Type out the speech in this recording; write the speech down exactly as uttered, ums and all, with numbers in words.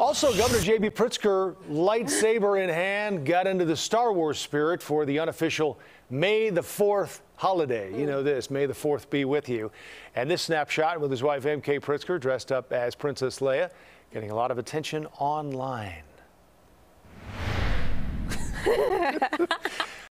Also, Governor J B Pritzker, lightsaber in hand, got into the Star Wars spirit for the unofficial May the fourth holiday. You know this, May the fourth be with you. And this snapshot with his wife M K Pritzker dressed up as Princess Leia, getting a lot of attention online.